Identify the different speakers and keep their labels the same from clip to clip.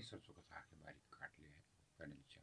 Speaker 1: सरसों का साग है, बारीक काट लिया है, कर लीजिए।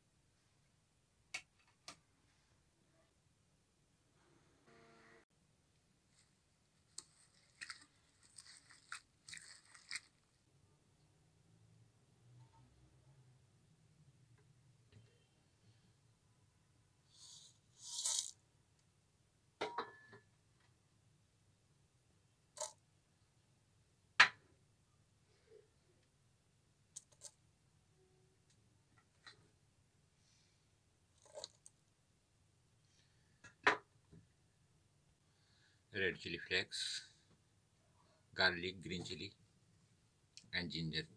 Speaker 1: Red chili flakes, garlic, green chili and ginger.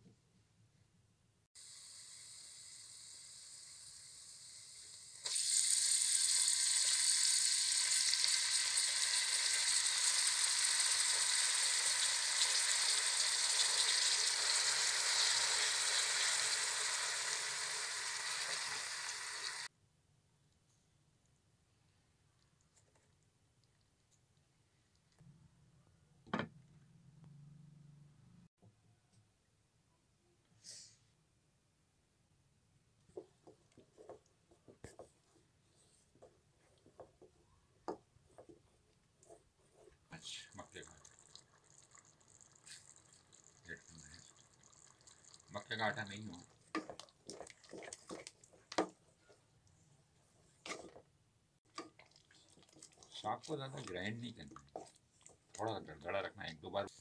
Speaker 1: मक्के का आटा नहीं हो, साग को ज़्यादा ग्राइंड नहीं करना है, थोड़ा दरदरा रखना है, एक दो बार